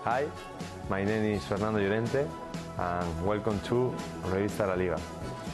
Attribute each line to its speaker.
Speaker 1: Hi, my name is Fernando Llorente and welcome to Revista de La Liga.